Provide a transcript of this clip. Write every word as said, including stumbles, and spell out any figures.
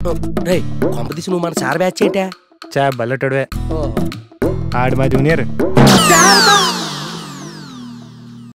రే కొంపదీసి నువ్వు మన సార్ బ్యాచ్ ఏంటా? చా బల్లటోడే ఆడు మా జూనియర్.